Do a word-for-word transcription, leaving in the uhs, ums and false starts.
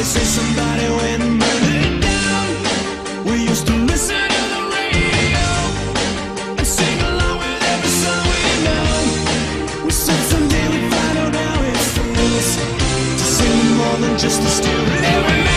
say somebody went and burned it down. We used to listen to the radio and sing along with every song we know. We said someday we'd find out how it feels to sing more than just a stereo.